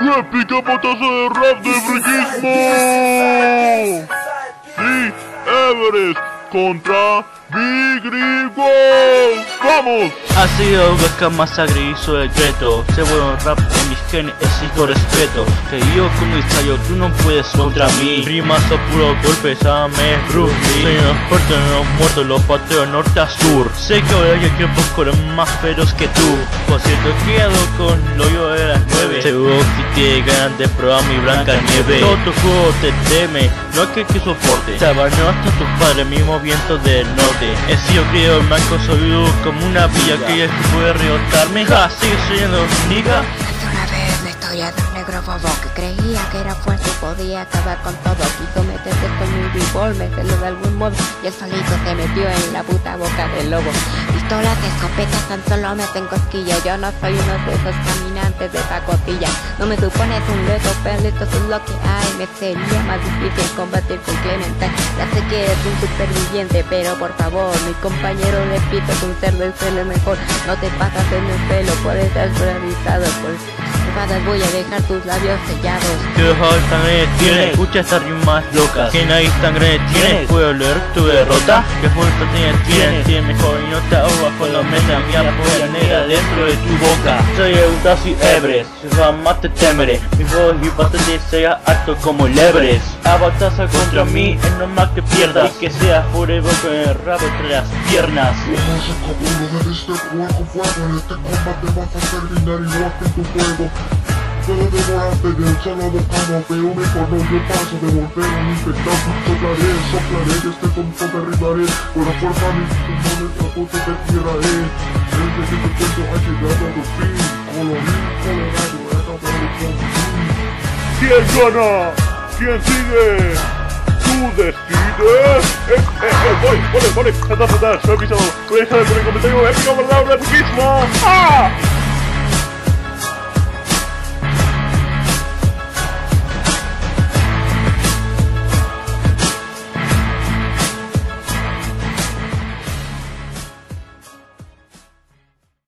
¡Épica botaza de rap de friquismo! Sí, Everest contra Big Rico. ¡Vamos! Ha sido Gaska Masacre hizo el decreto. Se vuelve un rap en mis genes, exijo respeto. Que yo como ensayo, tú no puedes contra mí. Rimas a puro golpe, llame Bruce Lee. Soy los fuertes, los muertos, los pateo norte a sur. Sé que ahora hay equipos con más feroz que tú. Por cierto, quedo con lo yo de las 9. Seguro que tiene ganas de probar mi blanca nieve. Todo tu juego te teme, no es que soporte. Se abañó hasta tus padres, mismo viento del norte. He sido criado en blanco, soy como una villa que puede rebotarme. Sigue siendo niga. Hace una vez la historia de un negro bobo que creía que era fuerte y podía acabar con todo. Quiso meterse con mi b-ball, meterlo de algún modo, y el solito se metió en la puta boca del lobo. Pistolas, escopetas, tan solo meten cosquillas. Yo no soy uno de esos caminantes de pacotilla. No me supones un leto, perlito, eso es lo que hay. Me sería más difícil combatir con Clementine. Ya sé que eres un superviviente, pero por favor, mi compañero de pito es un ser del cielo mejor. No te pasas en el pelo, por estar suavizado. Por espadas voy a dejar tus labios sellados. Que sangre tienes, escucha estas rimas locas. Que nadie sangre tienes, puedo leer tu derrota. Que fuerza tienes, mejor y no te ahogas con la mesa. Mi polla negra dentro de tu boca. Soy Eutasi Everest, jamás te temeré. Mi voz y bastante sea alto como el Everest. Abataza contra mí, es normal que pierdas. Y que seas forever con el rabo entre las piernas. Vamos a capullo de este fuego. En este combate vas a terminar igual que tu juego. Puedo devorarte de un solo bocado, pero mejor no yo paso de volver a infectar. Soplaré, y este tonto derribaré. Por la fuerza de mis pulmones a punto de tierra, Desde que te cuento ha llegado a tu fin. Colorín colorado, era por el fin. ¿Quién gana? ¿Quién sigue? ¿Tú decides? Vale, soy avisado. Puedes dejar en el comentario épico verdad de friquismo. ¡Ah!